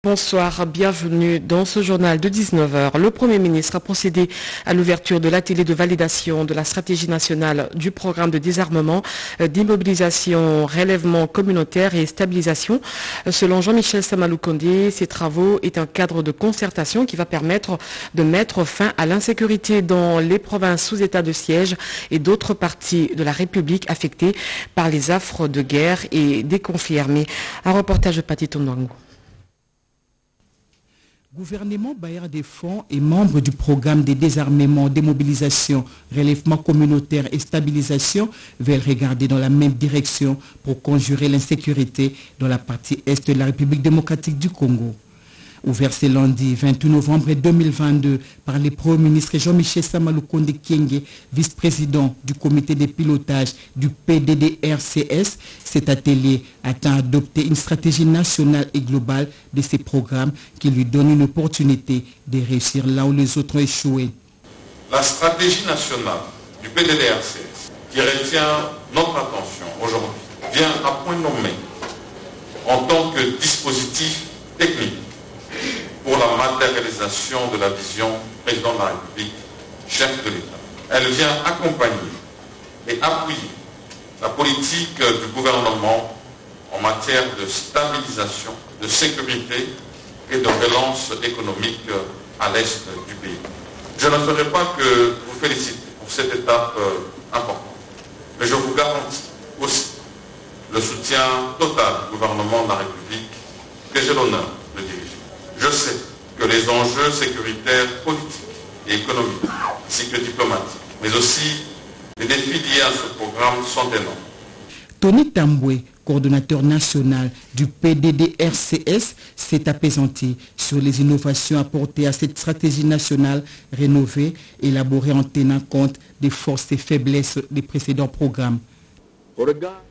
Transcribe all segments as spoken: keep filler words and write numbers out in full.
Bonsoir, bienvenue dans ce journal de dix-neuf heures. Le Premier ministre a procédé à l'ouverture de l'atelier de validation de la stratégie nationale du programme de désarmement, d'immobilisation, relèvement communautaire et stabilisation. Selon Jean-Michel Samalou Kondé, ces travaux est un cadre de concertation qui va permettre de mettre fin à l'insécurité dans les provinces sous état de siège et d'autres parties de la République affectées par les affres de guerre et des conflits armés. Un reportage de Pati Tondwango. Gouvernement bailleur des fonds et membre du programme de désarmement, démobilisation, relèvement communautaire et stabilisation veulent regarder dans la même direction pour conjurer l'insécurité dans la partie est de la République démocratique du Congo. Ouvert ce lundi vingt-deux novembre deux mille vingt-deux par le Premier ministre Jean-Michel Samalou Kondé Kyenge, vice-président du comité de pilotage du P D D R C S, cet atelier attend adopter une stratégie nationale et globale de ces programmes qui lui donne une opportunité de réussir là où les autres ont échoué. La stratégie nationale du P D D R C S qui retient notre attention aujourd'hui vient à point nommé en tant que dispositif technique pour la matérialisation de la vision président de la République, chef de l'État. Elle vient accompagner et appuyer la politique du gouvernement en matière de stabilisation, de sécurité et de relance économique à l'est du pays. Je ne ferai pas que vous féliciter pour cette étape importante, mais je vous garantis aussi le soutien total du gouvernement de la République que j'ai l'honneur de diriger. Je sais que les enjeux sécuritaires, politiques et économiques, ainsi que diplomatiques, mais aussi les défis liés à ce programme sont énormes. Tony Tamboué, coordonnateur national du P D D R C S, s'est apaisanti sur les innovations apportées à cette stratégie nationale rénovée, élaborée en tenant compte des forces et faiblesses des précédents programmes. Au regard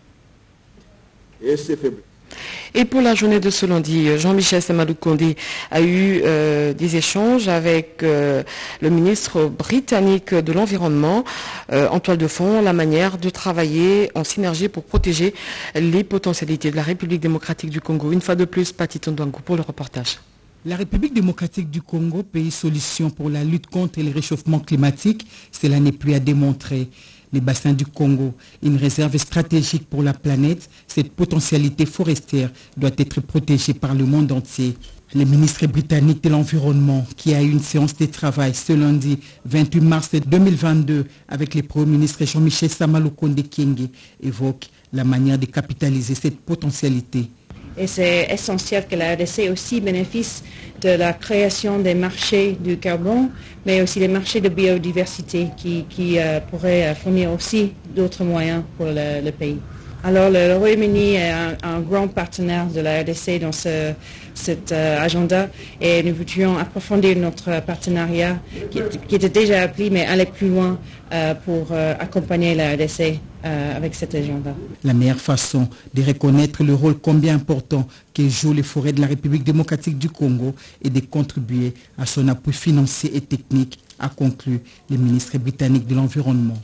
et ses faiblesses. Et pour la journée de ce lundi, Jean-Michel Samalou Kondé a eu euh, des échanges avec euh, le ministre britannique de l'Environnement, euh, en toile de fond, la manière de travailler en synergie pour protéger les potentialités de la République démocratique du Congo. Une fois de plus, Pati Tondwango pour le reportage. La République démocratique du Congo, pays solution pour la lutte contre le réchauffement climatique, cela n'est plus à démontrer. Les bassins du Congo, une réserve stratégique pour la planète, cette potentialité forestière doit être protégée par le monde entier. Le ministre britannique de l'Environnement, qui a eu une séance de travail ce lundi vingt-huit mars deux mille vingt-deux avec le Premier ministre Jean-Michel Samalou Kondé Kyenge, évoque la manière de capitaliser cette potentialité. Et c'est essentiel que la R D C aussi bénéficie de la création des marchés du carbone, mais aussi des marchés de biodiversité qui, qui euh, pourraient fournir aussi d'autres moyens pour le, le pays. Alors le, le Royaume-Uni est un, un grand partenaire de la R D C dans ce, cet euh, agenda et nous voudrions approfondir notre partenariat qui, qui était déjà appelé mais aller plus loin euh, pour euh, accompagner la R D C euh, avec cet agenda. La meilleure façon de reconnaître le rôle combien important que jouent les forêts de la République démocratique du Congo est de contribuer à son appui financier et technique, a conclu le ministre britannique de l'Environnement.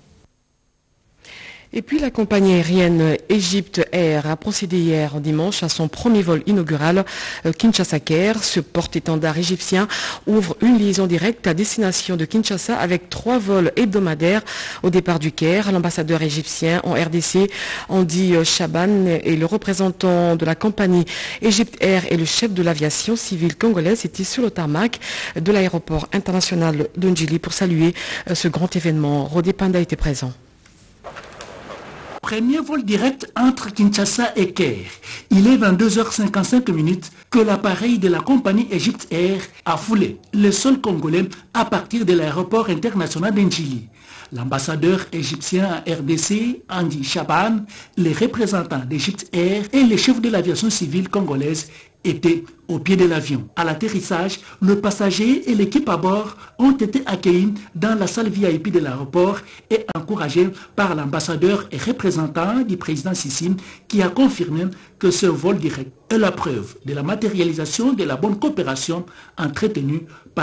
Et puis la compagnie aérienne Egypt Air a procédé hier dimanche à son premier vol inaugural Kinshasa Caire. Ce porte-étendard égyptien ouvre une liaison directe à destination de Kinshasa avec trois vols hebdomadaires au départ du Caire. L'ambassadeur égyptien en R D C, Andy Shaban, et le représentant de la compagnie Egypt Air et le chef de l'aviation civile congolaise étaient sur le tarmac de l'aéroport international de Ndjili pour saluer ce grand événement. Rodé Panda était présent. Premier vol direct entre Kinshasa et Caire. Il est vingt-deux heures cinquante-cinq minutes que l'appareil de la compagnie Egypt Air a foulé le sol congolais à partir de l'aéroport international d'Ndjili. L'ambassadeur égyptien à R D C, Andy Shaban, les représentants d'Egypt Air et les chefs de l'aviation civile congolaise étaient au pied de l'avion. À l'atterrissage, le passager et l'équipe à bord ont été accueillis dans la salle V I P de l'aéroport et encouragés par l'ambassadeur et représentant du président Sissi qui a confirmé que ce vol direct est la preuve de la matérialisation de la bonne coopération entretenue par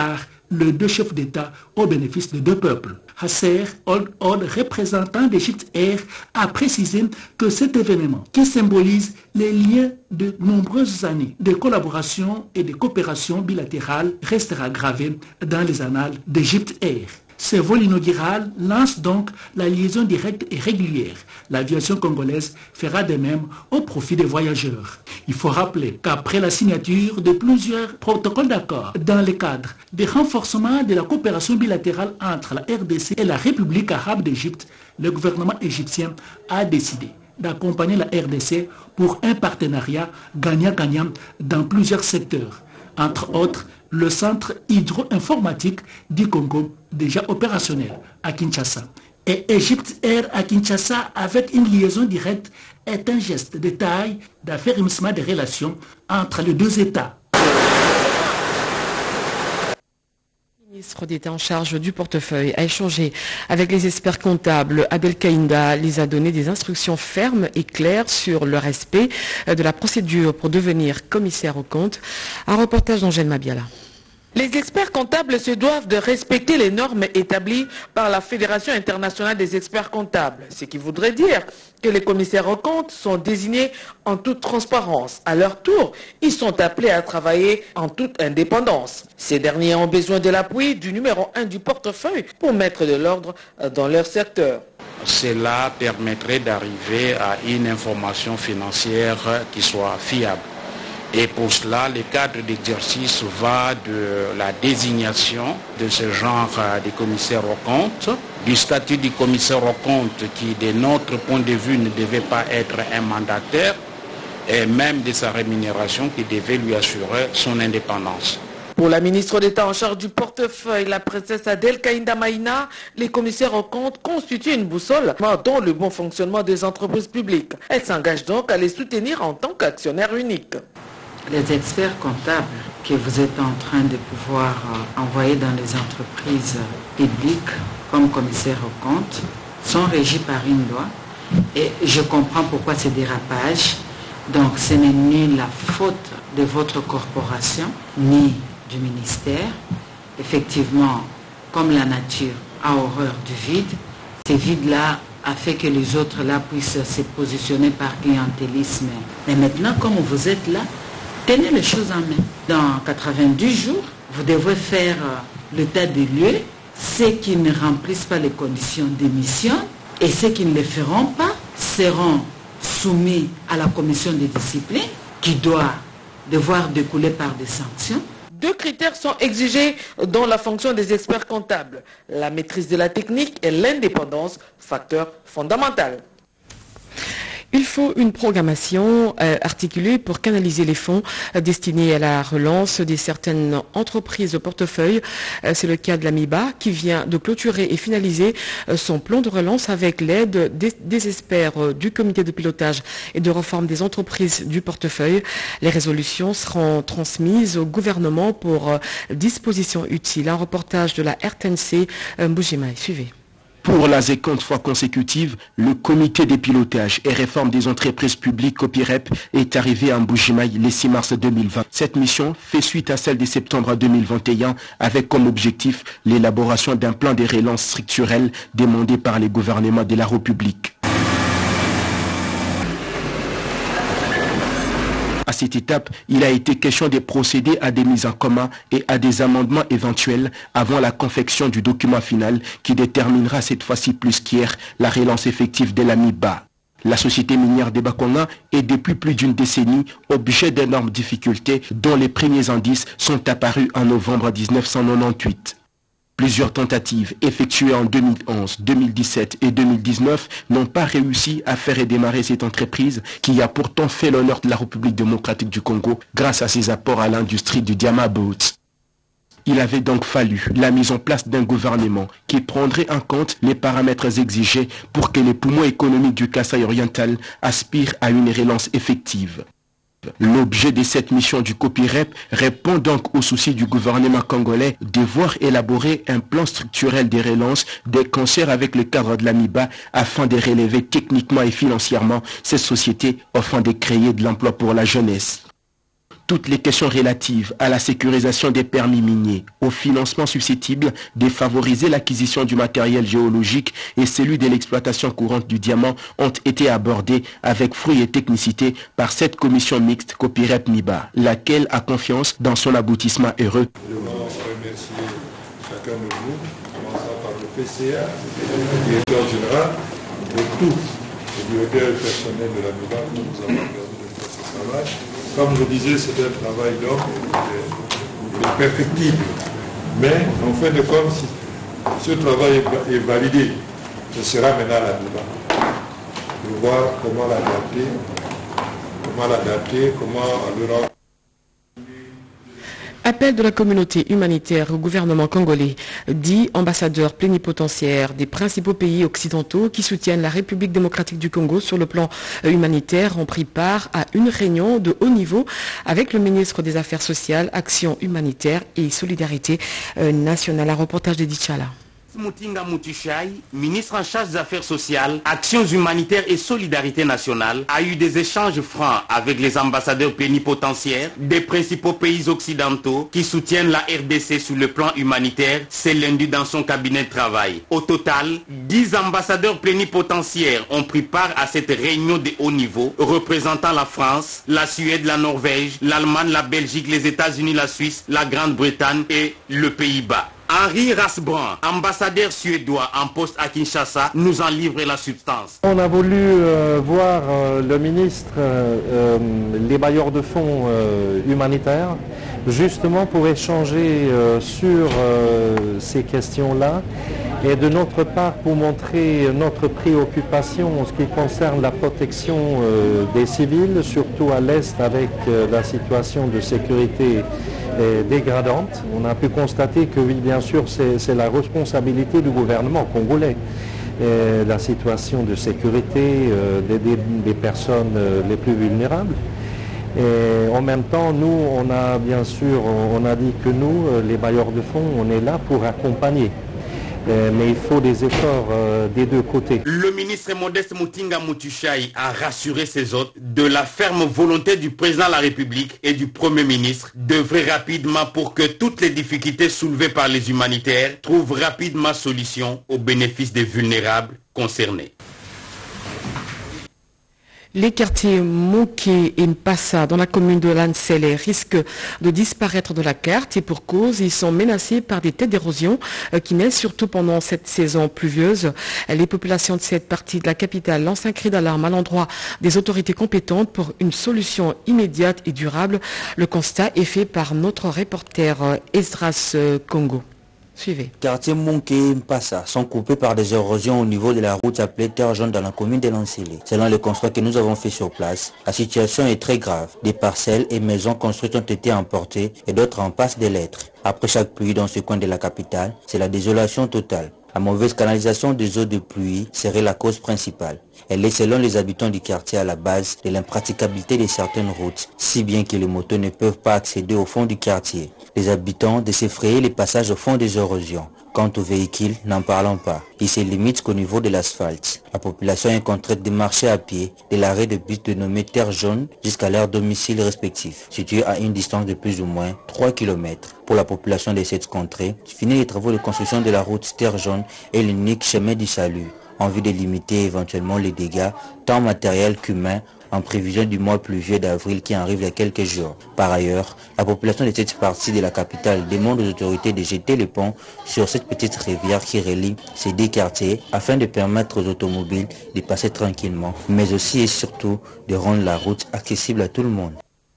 les deux chefs d'État au bénéfice des deux peuples. Hasser Old Old, représentant d'Egypte Air, a précisé que cet événement, qui symbolise les liens de nombreuses années de collaboration et de coopération bilatérale, restera gravé dans les annales d'Egypte Air. Ce vol inaugural lance donc la liaison directe et régulière. L'aviation congolaise fera de même au profit des voyageurs. Il faut rappeler qu'après la signature de plusieurs protocoles d'accord dans le cadre des renforcements de la coopération bilatérale entre la R D C et la République arabe d'Égypte, le gouvernement égyptien a décidé d'accompagner la R D C pour un partenariat gagnant-gagnant dans plusieurs secteurs, entre autres le centre hydro-informatique du Congo, déjà opérationnel à Kinshasa. Et Egypte Air à Kinshasa, avec une liaison directe, est un geste de taille d'affermissement des relations entre les deux États. Le ministre d'État en charge du portefeuille a échangé avec les experts comptables. Adel Kaïnda les a donné des instructions fermes et claires sur le respect de la procédure pour devenir commissaire aux comptes. Un reportage d'Angèle Mabiala. Les experts comptables se doivent de respecter les normes établies par la Fédération internationale des experts comptables, ce qui voudrait dire que les commissaires aux comptes sont désignés en toute transparence. À leur tour, ils sont appelés à travailler en toute indépendance. Ces derniers ont besoin de l'appui du numéro un du portefeuille pour mettre de l'ordre dans leur secteur. Cela permettrait d'arriver à une information financière qui soit fiable. Et pour cela, le cadre d'exercice va de la désignation de ce genre de commissaire aux comptes, du statut du commissaire aux comptes qui, de notre point de vue, ne devait pas être un mandataire, et même de sa rémunération qui devait lui assurer son indépendance. Pour la ministre d'État en charge du portefeuille, la princesse Adel Kaïnda Maïna, les commissaires aux comptes constituent une boussole dans le bon fonctionnement des entreprises publiques. Elle s'engage donc à les soutenir en tant qu'actionnaire unique. Les experts comptables que vous êtes en train de pouvoir envoyer dans les entreprises publiques comme commissaires aux comptes sont régis par une loi et je comprends pourquoi ces dérapages. Donc ce n'est ni la faute de votre corporation ni du ministère. Effectivement, comme la nature a horreur du vide, ce vide-là a fait que les autres là puissent se positionner par clientélisme. Et maintenant, comme vous êtes là, tenez les choses en main. Dans quatre-vingt-dix jours, vous devrez faire l'état des lieux. Ceux qui ne remplissent pas les conditions d'émission et ceux qui ne le feront pas seront soumis à la commission de discipline qui doit devoir découler par des sanctions. Deux critères sont exigés dans la fonction des experts comptables. La maîtrise de la technique et l'indépendance, facteur fondamental. Il faut une programmation euh, articulée pour canaliser les fonds euh, destinés à la relance de certaines entreprises de portefeuille. Euh, c'est le cas de l'AMIBA qui vient de clôturer et finaliser euh, son plan de relance avec l'aide des, des experts euh, du comité de pilotage et de réforme des entreprises du portefeuille. Les résolutions seront transmises au gouvernement pour euh, dispositions utiles. Un reportage de la R T N C euh, Mbujimaï. Suivez. Pour la cinquante fois consécutive, le comité de pilotage et réforme des entreprises publiques COPIREP est arrivé à Mbujimaï le six mars deux mille vingt. Cette mission fait suite à celle de septembre deux mille vingt et un avec comme objectif l'élaboration d'un plan de relance structurelle demandé par les gouvernements de la République. À cette étape, il a été question de procéder à des mises en commun et à des amendements éventuels avant la confection du document final qui déterminera cette fois-ci plus qu'hier la relance effective de l'AMIBA. La société minière de Bakonga est depuis plus d'une décennie objet d'énormes difficultés dont les premiers indices sont apparus en novembre mille neuf cent quatre-vingt-dix-huit. Plusieurs tentatives effectuées en deux mille onze, deux mille dix-sept et deux mille dix-neuf n'ont pas réussi à faire redémarrer cette entreprise qui a pourtant fait l'honneur de la République démocratique du Congo grâce à ses apports à l'industrie du diamant brut. Il avait donc fallu la mise en place d'un gouvernement qui prendrait en compte les paramètres exigés pour que les poumons économiques du Kasaï oriental aspirent à une relance effective. L'objet de cette mission du COPIREP répond donc au souci du gouvernement congolais de voir élaborer un plan structurel de relance des concerts avec le cadre de l'AMIBA afin de relever techniquement et financièrement ces sociétés afin de créer de l'emploi pour la jeunesse. toutes les questions relatives à la sécurisation des permis miniers, au financement susceptible de favoriser l'acquisition du matériel géologique et celui de l'exploitation courante du diamant ont été abordés avec fruit et technicité par cette commission mixte Copirep Miba, laquelle a confiance dans son aboutissement heureux. Je veux remercier chacun de vous, commençant par le P C A, le directeur général, et tout le directeur personnel de la Miba pour nous avoir permis de faire ce travail. Comme je disais, c'est un travail d'homme, il est perfectible. Mais en fin de compte, si ce travail est validé, ce sera maintenant la Miba. De voir comment l'adapter, comment l'adapter, comment le rendre. Appel de la communauté humanitaire au gouvernement congolais, dit ambassadeur plénipotentiaire des principaux pays occidentaux qui soutiennent la République démocratique du Congo sur le plan humanitaire, ont pris part à une réunion de haut niveau avec le ministre des Affaires sociales, Action humanitaire et Solidarité nationale. Un reportage d'Edith Chala. Mutinga Mutushai, ministre en charge des Affaires sociales, Actions humanitaires et Solidarité nationale, a eu des échanges francs avec les ambassadeurs plénipotentiaires des principaux pays occidentaux qui soutiennent la R D C sur le plan humanitaire, c'est lundi dans son cabinet de travail. Au total, dix ambassadeurs plénipotentiaires ont pris part à cette réunion de haut niveau, représentant la France, la Suède, la Norvège, l'Allemagne, la Belgique, les États-Unis, la Suisse, la Grande-Bretagne et le Pays-Bas. Henri Rasbrand, ambassadeur suédois en poste à Kinshasa, nous en livre la substance. On a voulu euh, voir euh, le ministre, euh, les bailleurs de fonds euh, humanitaires, justement pour échanger euh, sur euh, ces questions-là et de notre part pour montrer notre préoccupation en ce qui concerne la protection euh, des civils, surtout à l'Est avec euh, la situation de sécurité dégradante. On a pu constater que oui, bien sûr, c'est la responsabilité du gouvernement congolais. Et la situation de sécurité euh, des, des, des personnes euh, les plus vulnérables. Et en même temps, nous, on a bien sûr, on a dit que nous, les bailleurs de fonds, on est là pour accompagner. Mais il faut des efforts euh, des deux côtés. Le ministre Modeste Mutinga Mutushai a rassuré ses hôtes de la ferme volonté du président de la République et du Premier ministre d'œuvrer rapidement pour que toutes les difficultés soulevées par les humanitaires trouvent rapidement solution au bénéfice des vulnérables concernés. Les quartiers Moké et Mpassa dans la commune de Lansele risquent de disparaître de la carte et pour cause, ils sont menacés par des têtes d'érosion qui naissent surtout pendant cette saison pluvieuse. Les populations de cette partie de la capitale lancent un cri d'alarme à l'endroit des autorités compétentes pour une solution immédiate et durable. Le constat est fait par notre reporter Esdras Congo. Suivez. Quartier Monké et Mpassa sont coupés par des érosions au niveau de la route appelée Terre Jaune dans la commune de Lansele. Selon les constats que nous avons fait sur place, la situation est très grave. Des parcelles et maisons construites ont été emportées et d'autres en passent de l'être. Après chaque pluie dans ce coin de la capitale, c'est la désolation totale. La mauvaise canalisation des eaux de pluie serait la cause principale. Elle est selon les habitants du quartier à la base de l'impraticabilité de certaines routes, si bien que les motos ne peuvent pas accéder au fond du quartier. Les habitants de s'effrayer les passages au fond des érosions. Quant aux véhicules, n'en parlons pas. Ils se limitent qu'au niveau de l'asphalte. La population est contrainte de marcher à pied de l'arrêt de bus dénommé Terre Jaune jusqu'à leur domicile respectif, situé à une distance de plus ou moins trois kilomètres. Pour la population de cette contrée, finir les travaux de construction de la route Terre Jaune est l'unique chemin du salut, en vue de limiter éventuellement les dégâts, tant matériels qu'humains, en prévision du mois pluvieux d'avril qui arrive il y a quelques jours. Par ailleurs, la population de cette partie de la capitale demande aux autorités de jeter les ponts sur cette petite rivière qui relie ces deux quartiers afin de permettre aux automobiles de passer tranquillement, mais aussi et surtout de rendre la route accessible à tout le monde.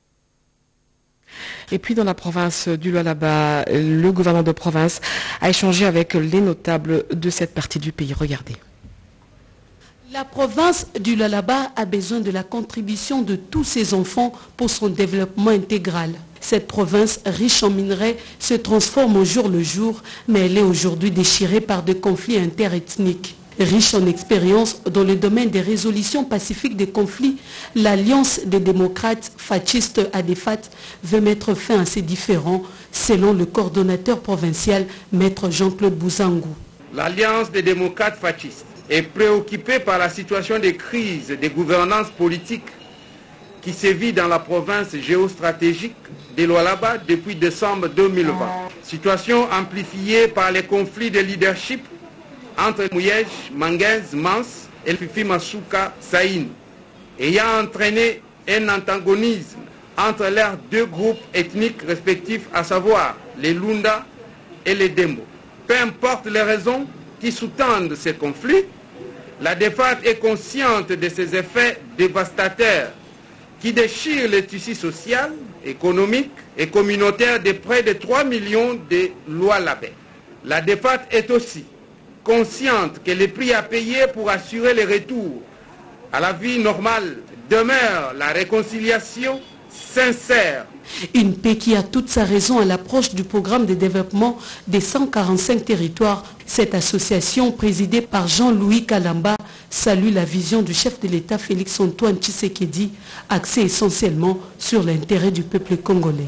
Et puis dans la province du Lualaba, le gouvernement de province a échangé avec les notables de cette partie du pays. Regardez. La province du Lualaba a besoin de la contribution de tous ses enfants pour son développement intégral. Cette province riche en minerais se transforme au jour le jour, mais elle est aujourd'hui déchirée par des conflits interethniques. Riche en expérience dans le domaine des résolutions pacifiques des conflits, l'Alliance des démocrates fascistes A D F A T veut mettre fin à ces différends, selon le coordonnateur provincial, Maître Jean-Claude Bouzangou. L'Alliance des démocrates fascistes est préoccupée par la situation de crise des gouvernances politiques qui sévit dans la province géostratégique de Lualaba depuis décembre deux mille vingt. Situation amplifiée par les conflits de leadership entre Mouyej, Manguez, Mans et Fifi Masuka Saïn, ayant entraîné un antagonisme entre leurs deux groupes ethniques respectifs, à savoir les Lunda et les Dembo. Peu importe les raisons qui sous-tendent ces conflits, la D E F A T est consciente de ces effets dévastateurs qui déchirent le tissu social, économique et communautaire de près de trois millions de Lualabais. La D E F A T est aussi consciente que les prix à payer pour assurer le retour à la vie normale demeure la réconciliation sincère. Une paix qui a toute sa raison à l'approche du programme de développement des cent quarante-cinq territoires. Cette association, présidée par Jean-Louis Kalamba, salue la vision du chef de l'État Félix-Antoine Tshisekedi, axée essentiellement sur l'intérêt du peuple congolais.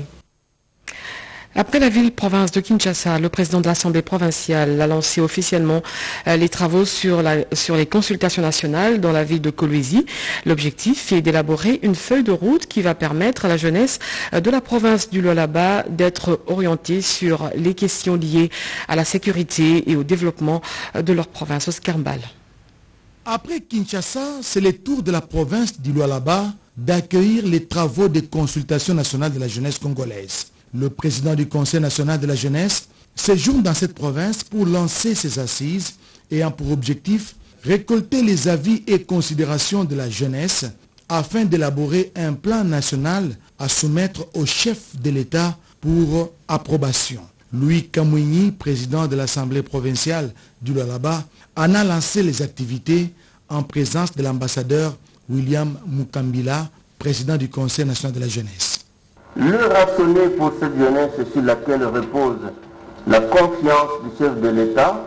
Après la ville-province de Kinshasa, le président de l'Assemblée provinciale a lancé officiellement les travaux sur, la, sur les consultations nationales dans la ville de Kolwezi. L'objectif est d'élaborer une feuille de route qui va permettre à la jeunesse de la province du Lualaba d'être orientée sur les questions liées à la sécurité et au développement de leur province. Oscar Mbal. Après Kinshasa, c'est le tour de la province du Lualaba d'accueillir les travaux des consultations nationales de la jeunesse congolaise. Le président du Conseil national de la jeunesse séjourne dans cette province pour lancer ses assises ayant pour objectif récolter les avis et considérations de la jeunesse afin d'élaborer un plan national à soumettre au chef de l'État pour approbation. Louis Kamwini, président de l'Assemblée provinciale du Lualaba, en a lancé les activités en présence de l'ambassadeur William Mukambila, président du Conseil national de la jeunesse. Le rationner pour cette jeunesse sur laquelle repose la confiance du chef de l'État,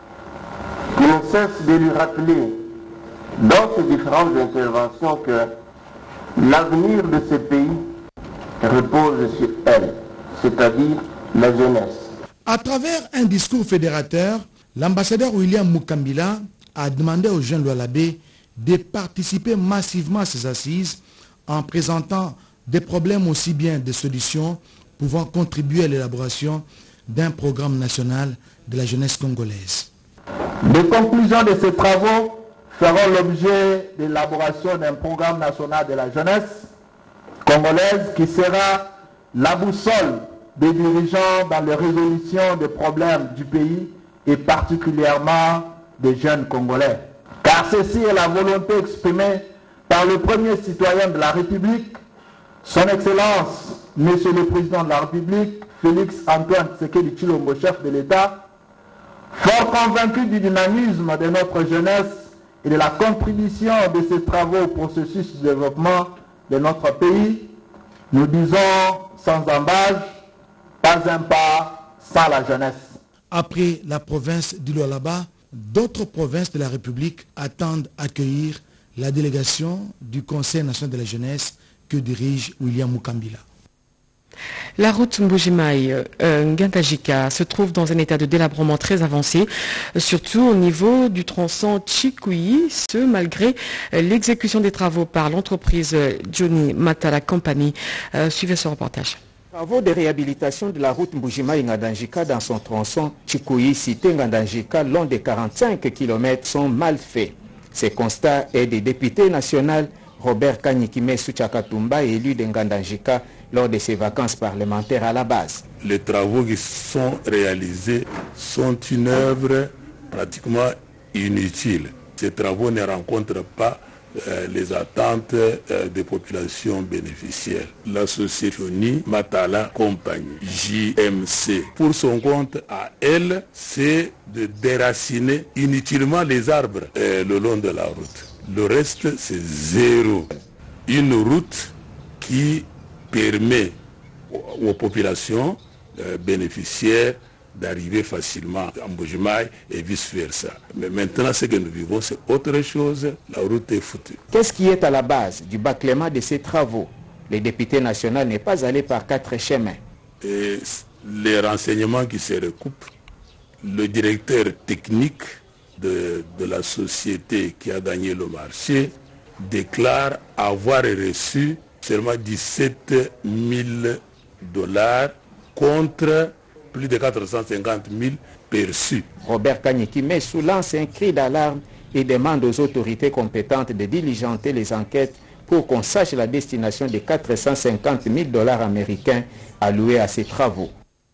qui ne cesse de lui rappeler dans ses différentes interventions que l'avenir de ce pays repose sur elle, c'est-à-dire la jeunesse. À travers un discours fédérateur, l'ambassadeur William Mukambila a demandé aux jeunes Lualabais de participer massivement à ces assises en présentant des problèmes aussi bien des solutions pouvant contribuer à l'élaboration d'un programme national de la jeunesse congolaise. Les conclusions de ces travaux feront l'objet de l'élaboration d'un programme national de la jeunesse congolaise qui sera la boussole des dirigeants dans la résolution des problèmes du pays et particulièrement des jeunes Congolais. Car ceci est la volonté exprimée par le premier citoyen de la République, Son Excellence, Monsieur le Président de la République, Félix-Antoine Tshisekedi Tshilombo, chef de l'État, fort convaincu du dynamisme de notre jeunesse et de la contribution de ces travaux au processus de développement de notre pays, nous disons sans embâche, pas un pas sans la jeunesse. Après la province du Lualaba, d'autres provinces de la République attendent accueillir la délégation du Conseil national de la jeunesse que dirige William Mukambila. La route Mbujimai-Ngantajika se trouve dans un état de délabrement très avancé, surtout au niveau du tronçon Tchikoui, ce malgré l'exécution des travaux par l'entreprise Johnny Matala Company. Euh, suivez ce reportage. Travaux de réhabilitation de la route Mbujimai-Ngantajika dans son tronçon Tchikoui, cité Ngantajika, long de quarante-cinq kilomètres, sont mal faits. Ces constats est des députés nationaux Robert Kanyikime Souchakatumba, élu de Ngantajika lors de ses vacances parlementaires à la base. Les travaux qui sont réalisés sont une œuvre pratiquement inutile. Ces travaux ne rencontrent pas euh, les attentes euh, des populations bénéficiaires. La société Johnny Matala Company, J M C, pour son compte à elle, c'est de déraciner inutilement les arbres euh, le long de la route. Le reste, c'est zéro. Une route qui permet aux, aux populations euh, bénéficiaires d'arriver facilement à Mbujimai et vice-versa. Mais maintenant, ce que nous vivons, c'est autre chose. La route est foutue. Qu'est-ce qui est à la base du bâclement de ces travaux? Le député national n'est pas allé par quatre chemins. Et les renseignements qui se recoupent, le directeur technique de, de la société qui a gagné le marché déclare avoir reçu seulement dix-sept mille dollars contre plus de quatre cent cinquante mille perçus. Robert Kanyiki-Messou lance un cri d'alarme et demande aux autorités compétentes de diligenter les enquêtes pour qu'on sache la destination des quatre cent cinquante mille dollars américains alloués à ces travaux.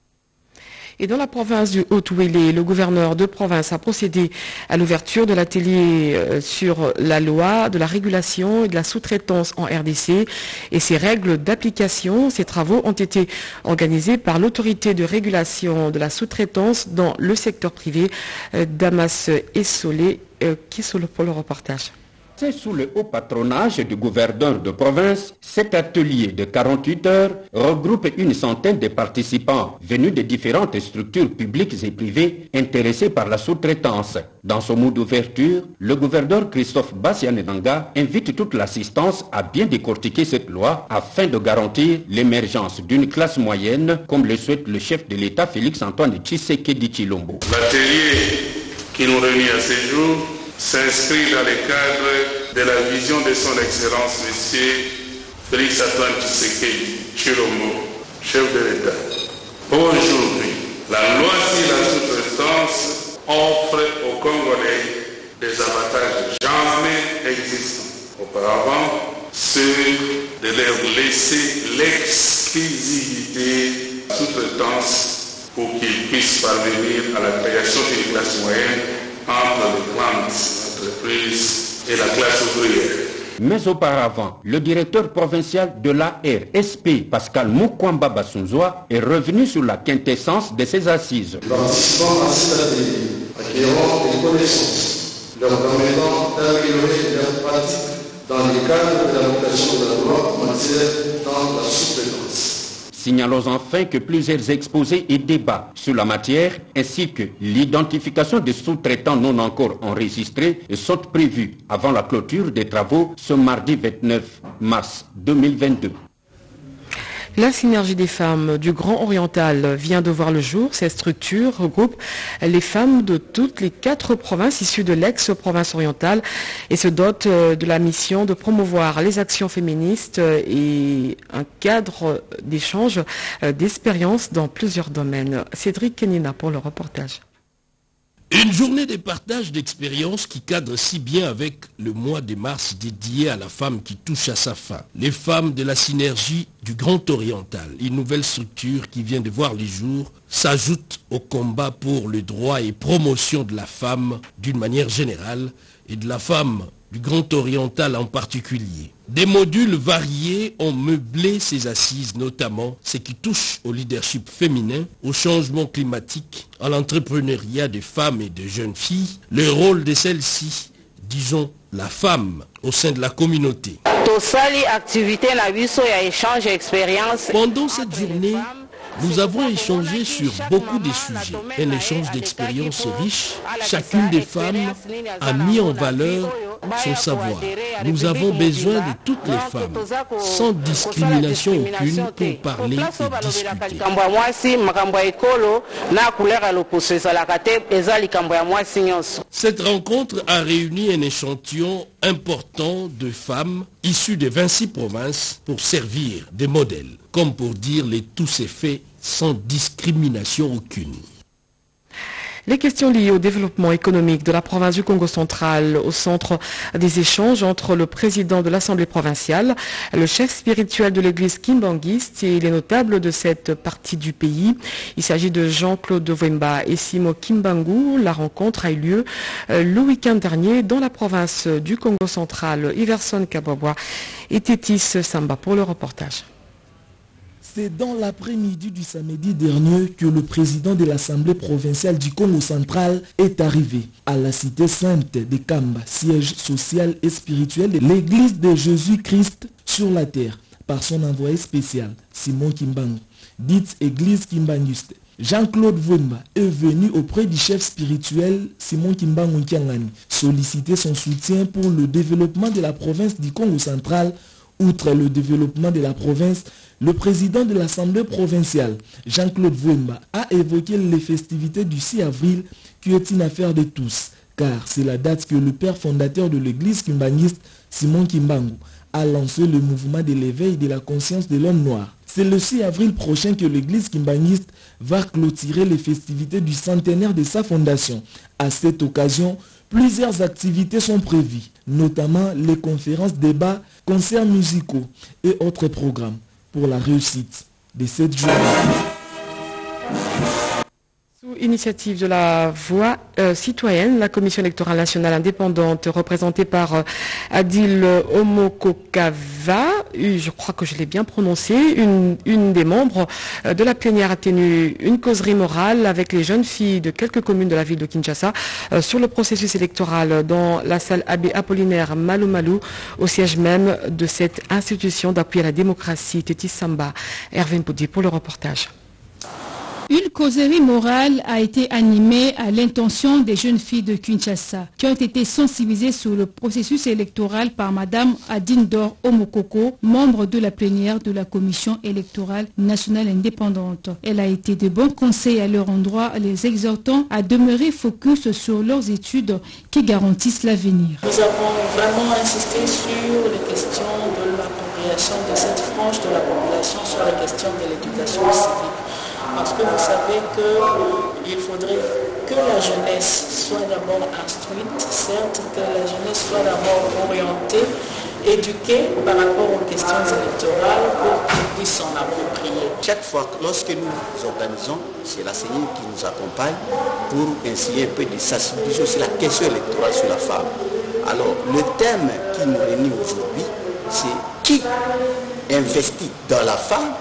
Et dans la province du Haut-Ouélé, le gouverneur de province a procédé à l'ouverture de l'atelier sur la loi de la régulation et de la sous-traitance en R D C et ses règles d'application. Ces travaux ont été organisés par l'autorité de régulation de la sous-traitance dans le secteur privé. Damas Essolé, qui est pour le reportage. C'est sous le haut patronage du gouverneur de province, cet atelier de quarante-huit heures regroupe une centaine de participants venus de différentes structures publiques et privées intéressées par la sous-traitance. Dans son mot d'ouverture, le gouverneur Christophe Bassianenanga invite toute l'assistance à bien décortiquer cette loi afin de garantir l'émergence d'une classe moyenne, comme le souhaite le chef de l'État Félix-Antoine Tshisekedi Tshilombo. L'atelier qui nous réunit à ce jour s'inscrit dans le cadre de la vision de son Excellence M. Félix-Antoine Tshisekedi Tshilombo, chef de l'État. Aujourd'hui, la loi sur la sous-traitance offre aux Congolais des avantages jamais existants auparavant, ceux de leur laisser l'exclusivité de la sous-traitance pour qu'ils puissent parvenir à la création d'une classe moyenne entre les grandes entreprises et la classe ouvrière. Mais auparavant, le directeur provincial de l'A R S P, Pascal Mukwamba Basunzwa, est revenu sur la quintessence de ces assises. Les participants à cet atelier acquéreront des connaissances leur permettant d'améliorer leurs pratiques dans le cadre de l'application de la loi en matière dans la sous-traitance. Signalons enfin que plusieurs exposés et débats sur la matière ainsi que l'identification des sous-traitants non encore enregistrés sont prévus avant la clôture des travaux ce mardi vingt-neuf mars deux mille vingt-deux. La synergie des femmes du Grand Oriental vient de voir le jour. Cette structure regroupe les femmes de toutes les quatre provinces issues de l'ex-province orientale et se dote de la mission de promouvoir les actions féministes et un cadre d'échange d'expériences dans plusieurs domaines. Cédric Kenina pour le reportage. Une journée de partage d'expériences qui cadre si bien avec le mois de mars dédié à la femme qui touche à sa fin. Les femmes de la synergie du Grand Oriental, une nouvelle structure qui vient de voir les jours, s'ajoute au combat pour le droit et promotion de la femme d'une manière générale et de la femme du Grand Oriental en particulier. Des modules variés ont meublé ces assises, notamment ce qui touche au leadership féminin, au changement climatique, à l'entrepreneuriat des femmes et de jeunes filles, le rôle de celles-ci, disons la femme, au sein de la communauté. Pendant cette journée, nous avons échangé sur beaucoup de sujets, un échange d'expériences riches. Chacune des femmes a mis en valeur son savoir. Nous avons besoin de toutes les femmes, sans discrimination aucune, pour parler et discuter. Cette rencontre a réuni un échantillon important de femmes issues de vingt-six provinces pour servir de modèles, comme pour dire les tous ces faits sans discrimination aucune. Les questions liées au développement économique de la province du Congo central au centre des échanges entre le président de l'Assemblée provinciale, le chef spirituel de l'église kimbanguiste et les notables de cette partie du pays. Il s'agit de Jean-Claude Vwemba et Simo Kimbangu. La rencontre a eu lieu le week-end dernier dans la province du Congo central. Iverson Kababwa et Tétis Samba pour le reportage. C'est dans l'après-midi du samedi dernier que le président de l'Assemblée provinciale du Congo central est arrivé à la cité sainte de Kamba, siège social et spirituel de l'église de Jésus-Christ sur la terre, par son envoyé spécial, Simon Kimbangu, dite église kimbanguiste. Jean-Claude Vwemba est venu auprès du chef spirituel Simon Kimbangu Nkiangani solliciter son soutien pour le développement de la province du Congo central. Outre le développement de la province, le président de l'Assemblée provinciale, Jean-Claude Vwemba, a évoqué les festivités du six avril qui est une affaire de tous, car c'est la date que le père fondateur de l'église kimbanguiste, Simon Kimbangu, a lancé le mouvement de l'éveil de la conscience de l'homme noir. C'est le six avril prochain que l'église kimbanguiste va clôturer les festivités du centenaire de sa fondation. À cette occasion, plusieurs activités sont prévues, notamment les conférences, débats, concerts musicaux et autres programmes pour la réussite de cette journée. Sous initiative de la Voix euh, citoyenne, la Commission électorale nationale indépendante représentée par euh, Adil Omokokava, je crois que je l'ai bien prononcé, une, une des membres euh, de la plénière a tenu une causerie morale avec les jeunes filles de quelques communes de la ville de Kinshasa euh, sur le processus électoral dans la salle Abbé Apollinaire Malou Malou, au siège même de cette institution d'appui à la démocratie, Tétis Samba. Hervé Mpoudi pour le reportage. Une causerie morale a été animée à l'intention des jeunes filles de Kinshasa qui ont été sensibilisées sur le processus électoral par Madame Adindor Omokoko, membre de la plénière de la Commission électorale nationale indépendante. Elle a été de bons conseils à leur endroit, les exhortant à demeurer focus sur leurs études qui garantissent l'avenir. Nous avons vraiment insisté sur les questions de l'appropriation de cette frange de la population sur la question de l'éducation civique. Parce que vous savez qu'il faudrait que la jeunesse soit d'abord instruite, certes, que la jeunesse soit d'abord orientée, éduquée par rapport aux questions électorales pour qu'ils puissent s'en approprier. Chaque fois, lorsque nous organisons, c'est la C E N I qui nous accompagne pour essayer un peu de sensibiliser sur la question électorale sur la femme. Alors, le thème qui nous réunit aujourd'hui, c'est qui investit dans la femme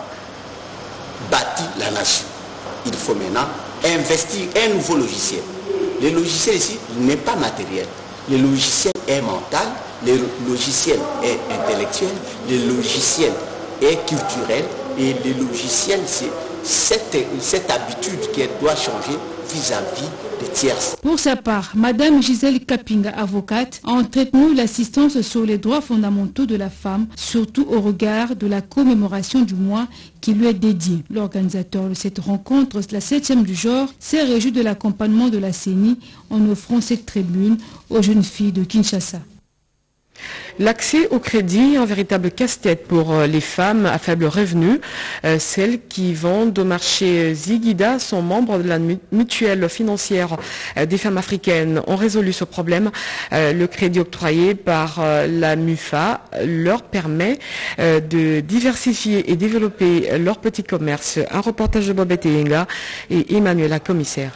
bâtit la nation. Il faut maintenant investir un nouveau logiciel. Le logiciel ici n'est pas matériel. Le logiciel est mental, le logiciel est intellectuel, le logiciel est culturel et le logiciel c'est cette, cette habitude qui doit changer vis-à-vis des tierces. Pour sa part, Madame Gisèle Kapinga, avocate, a entretenu l'assistance sur les droits fondamentaux de la femme, surtout au regard de la commémoration du mois qui lui est dédié. L'organisateur de cette rencontre, la septième du genre, s'est réjoui de l'accompagnement de la C E N I en offrant cette tribune aux jeunes filles de Kinshasa. L'accès au crédit, un véritable casse-tête pour les femmes à faible revenu. Euh, celles qui vendent au marché Zigida sont membres de la mutuelle financière des femmes africaines ont résolu ce problème. Euh, le crédit octroyé par euh, la MUFA leur permet euh, de diversifier et développer leur petit commerce. Un reportage de Bobette Yenga et Emmanuela, commissaire.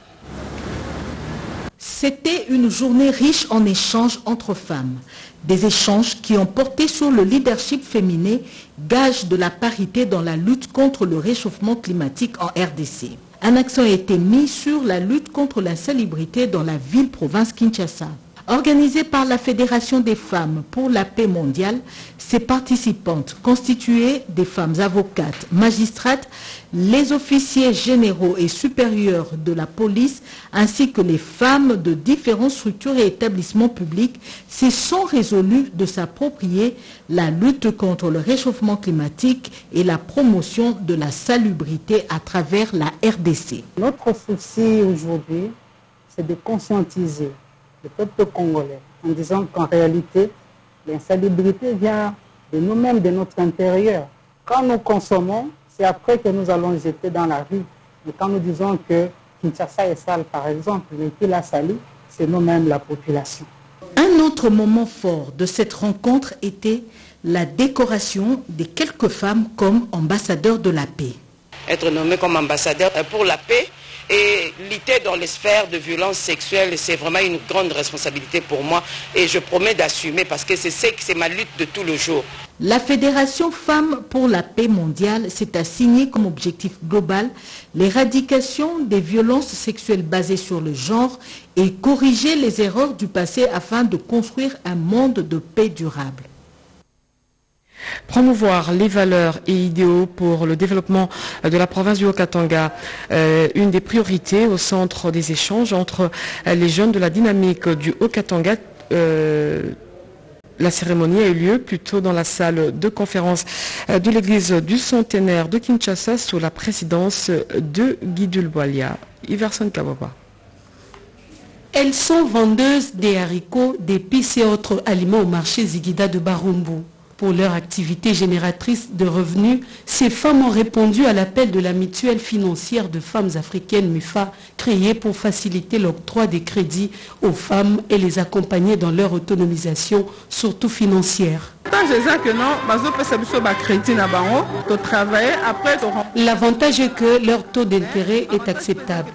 C'était une journée riche en échanges entre femmes. Des échanges qui ont porté sur le leadership féminin, gage de la parité dans la lutte contre le réchauffement climatique en R D C. Un accent a été mis sur la lutte contre l'insalubrité dans la ville-province Kinshasa. Organisée par la Fédération des femmes pour la paix mondiale, ses participantes constituées des femmes avocates, magistrates, les officiers généraux et supérieurs de la police, ainsi que les femmes de différentes structures et établissements publics, se sont résolues de s'approprier la lutte contre le réchauffement climatique et la promotion de la salubrité à travers la R D C. Notre souci aujourd'hui, c'est de conscientiser le peuple congolais en disant qu'en réalité, l'insalubrité vient de nous-mêmes, de notre intérieur. Quand nous consommons, c'est après que nous allons jeter dans la rue. Et quand nous disons que Kinshasa est sale, par exemple, mais qui l'a sali, c'est nous-mêmes la population. Un autre moment fort de cette rencontre était la décoration de quelques femmes comme ambassadeurs de la paix. Être nommé comme ambassadeur pour la paix et lutter dans les sphères de violence sexuelle, c'est vraiment une grande responsabilité pour moi et je promets d'assumer parce que c'est c'est ma lutte de tout le jour. La Fédération Femmes pour la paix mondiale s'est assignée comme objectif global l'éradication des violences sexuelles basées sur le genre et corriger les erreurs du passé afin de construire un monde de paix durable. Promouvoir les valeurs et idéaux pour le développement de la province du Haut-Katanga, euh, une des priorités au centre des échanges entre les jeunes de la dynamique du Haut-Katanga. Euh, La cérémonie a eu lieu plutôt dans la salle de conférence de l'église du centenaire de Kinshasa sous la présidence de Guidul Boalia. Iverson Kababa. Elles sont vendeuses des haricots, d'épices et autres aliments au marché Zigida de Barumbu. Pour leur activité génératrice de revenus, ces femmes ont répondu à l'appel de la mutuelle financière de femmes africaines M U F A, créée pour faciliter l'octroi des crédits aux femmes et les accompagner dans leur autonomisation, surtout financière. L'avantage est que leur taux d'intérêt est acceptable.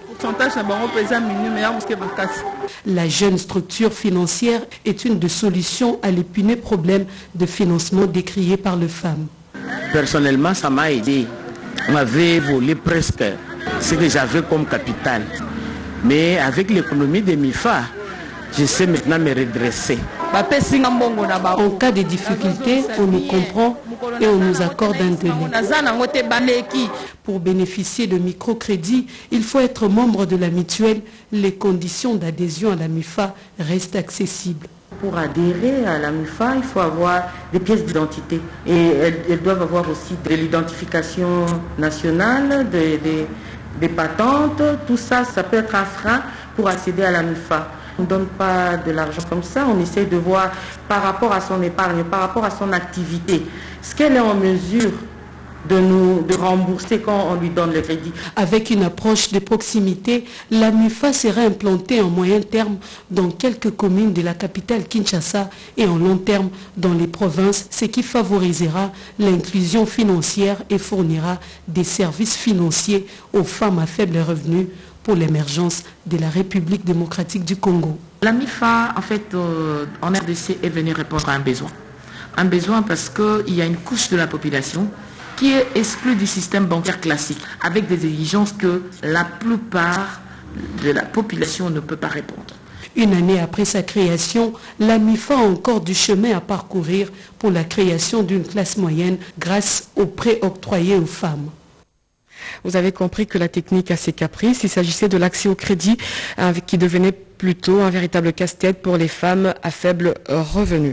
La jeune structure financière est une des solutions à l'épineux problème de financement décrié par les femmes. Personnellement, ça m'a aidé. On m'avait volé presque ce que j'avais comme capital. Mais avec l'économie de M U F A, je sais maintenant me redresser. En cas de difficulté, on nous comprend et on nous accorde un délai. Pour bénéficier de microcrédits, il faut être membre de la mutuelle. Les conditions d'adhésion à la M U F A restent accessibles. Pour adhérer à la M U F A, il faut avoir des pièces d'identité. Et elles, elles doivent avoir aussi de l'identification nationale, des de, de patentes. Tout ça, ça peut être un frein pour accéder à la M U F A. On ne donne pas de l'argent comme ça, on essaie de voir par rapport à son épargne, par rapport à son activité, ce qu'elle est en mesure de nous de rembourser quand on lui donne le crédit. Avec une approche de proximité, la M U F A sera implantée en moyen terme dans quelques communes de la capitale Kinshasa et en long terme dans les provinces, ce qui favorisera l'inclusion financière et fournira des services financiers aux femmes à faible revenu pour l'émergence de la République démocratique du Congo. La M I F A, en fait, euh, en R D C, est venue répondre à un besoin. Un besoin parce qu'il y a une couche de la population qui est exclue du système bancaire classique, avec des exigences que la plupart de la population ne peut pas répondre. Une année après sa création, la M I F A a encore du chemin à parcourir pour la création d'une classe moyenne grâce aux prêts octroyés aux femmes. Vous avez compris que la technique a ses caprices. Il s'agissait de l'accès au crédit hein, qui devenait plutôt un véritable casse-tête pour les femmes à faible revenu.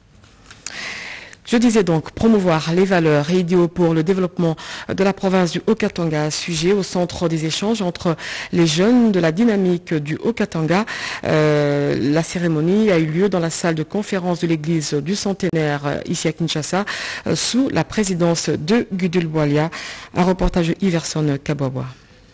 Je disais donc promouvoir les valeurs et idéaux pour le développement de la province du Haut-Katanga, sujet au centre des échanges entre les jeunes de la dynamique du Haut-Katanga. Euh, la cérémonie a eu lieu dans la salle de conférence de l'église du centenaire ici à Kinshasa, euh, sous la présidence de Gudul Bwalia. Un reportage de Iverson Kabwawa.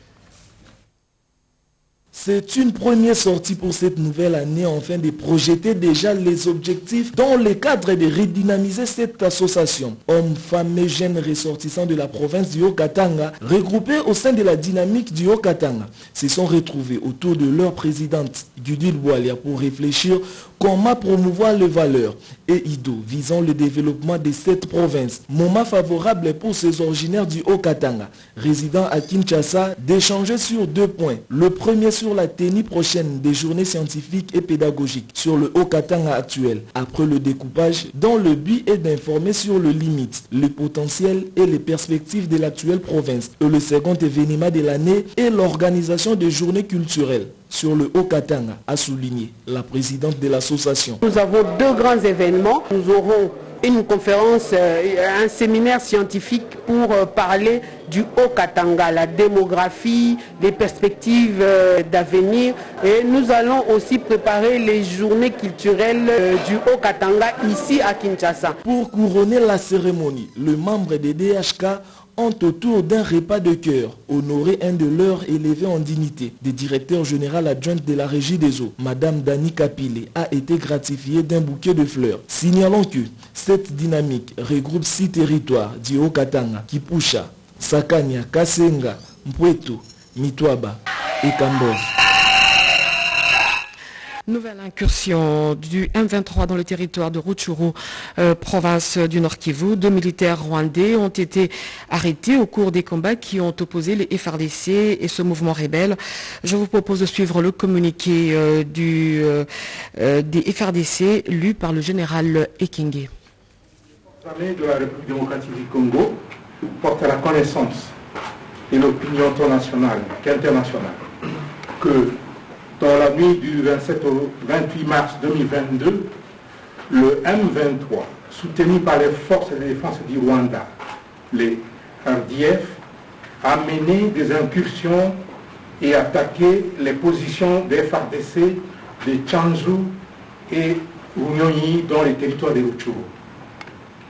C'est une première sortie pour cette nouvelle année afin de projeter déjà les objectifs dans le cadre de redynamiser cette association. Hommes, femmes et jeunes ressortissants de la province du Haut-Katanga, regroupés au sein de la dynamique du Haut-Katanga, se sont retrouvés autour de leur présidente Gudul Bwalia pour réfléchir comment promouvoir les valeurs et idéaux visant le développement de cette province. Moment favorable pour ces originaires du Haut-Katanga, résidant à Kinshasa, d'échanger sur deux points. Le premier sur la tenue prochaine des journées scientifiques et pédagogiques sur le Haut-Katanga actuel, après le découpage, dont le but est d'informer sur les limites, le potentiel et les perspectives de l'actuelle province. Et le second événement de l'année est l'organisation des journées culturelles sur le Haut-Katanga, a souligné la présidente de l'association. Nous avons deux grands événements. Nous aurons une conférence, euh, un séminaire scientifique pour euh, parler du Haut-Katanga, la démographie, les perspectives euh, d'avenir. Et nous allons aussi préparer les journées culturelles euh, du Haut-Katanga ici à Kinshasa. Pour couronner la cérémonie, le membre des D H K ont autour d'un repas de cœur honoré un de leurs élevés en dignité. Le directeur général adjoint de la régie des eaux, Madame Dani Kapile, a été gratifiée d'un bouquet de fleurs. Signalons que cette dynamique regroupe six territoires du Haut-Katanga, Kipusha, Sakania, Kasenga, Mpweto, Mitwaba et Kambos. Nouvelle incursion du M vingt-trois dans le territoire de Rutshuru, euh, province du Nord Kivu. Deux militaires rwandais ont été arrêtés au cours des combats qui ont opposé les F R D C et ce mouvement rebelle. Je vous propose de suivre le communiqué euh, du, euh, euh, des F R D C lu par le général Ekenge. L'armée de la République démocratique du Congo porte à la connaissance de l'opinion internationale qu'internationale que dans la nuit du vingt-sept au vingt-huit mars deux mille vingt-deux, le M vingt-trois, soutenu par les forces de défense du Rwanda, les R D F, a mené des incursions et attaqué les positions des F R D C de Tchanzu et Runyonyi dans les territoires de Rutshuru.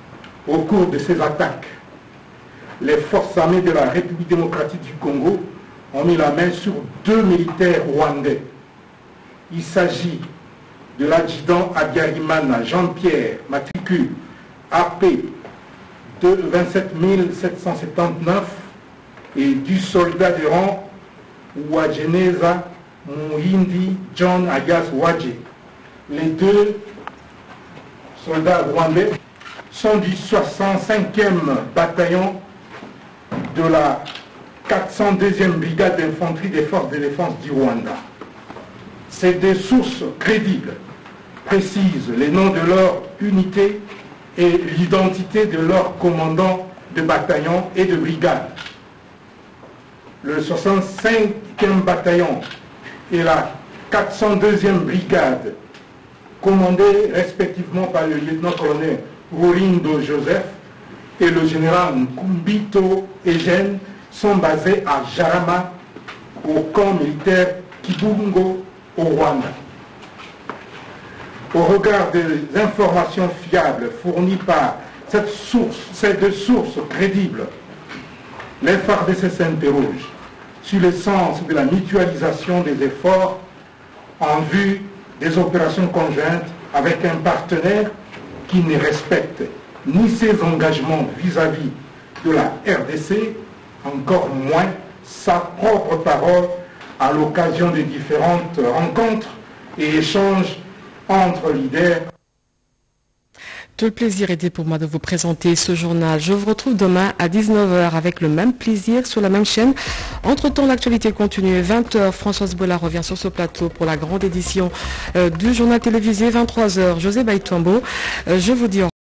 Au cours de ces attaques, les forces armées de la République démocratique du Congo ont mis la main sur deux militaires rwandais. Il s'agit de l'adjudant Abiyarimana Jean-Pierre, matricule A P vingt-sept mille sept cent soixante-dix-neuf, et du soldat de rang Wajeneza Muhindi John alias Wadje. Les deux soldats rwandais sont du soixante-cinquième bataillon de la quatre cent deuxième brigade d'infanterie des forces de défense du Rwanda. Ces deux sources crédibles précisent les noms de leur unité et l'identité de leurs commandants de bataillon et de brigade. Le soixante-cinquième bataillon et la quatre cent deuxième brigade, commandés respectivement par le lieutenant-colonel Rurindo Joseph et le général Nkumbito Eugène, sont basés à Jarama, au camp militaire Kibungo, au Rwanda. Au regard des informations fiables fournies par cette source, ces deux sources crédibles, les F A R D C s'interrogent sur le sens de la mutualisation des efforts en vue des opérations conjointes avec un partenaire qui ne respecte ni ses engagements vis-à-vis de la R D C, encore moins sa propre parole à l'occasion de différentes rencontres et échanges entre leaders. Tout le plaisir était pour moi de vous présenter ce journal. Je vous retrouve demain à dix-neuf heures avec le même plaisir sur la même chaîne. Entre-temps, l'actualité continue. vingt heures, Françoise Bola revient sur ce plateau pour la grande édition euh, du journal télévisé. vingt-trois heures, José Baïtombo. Euh, je vous dis au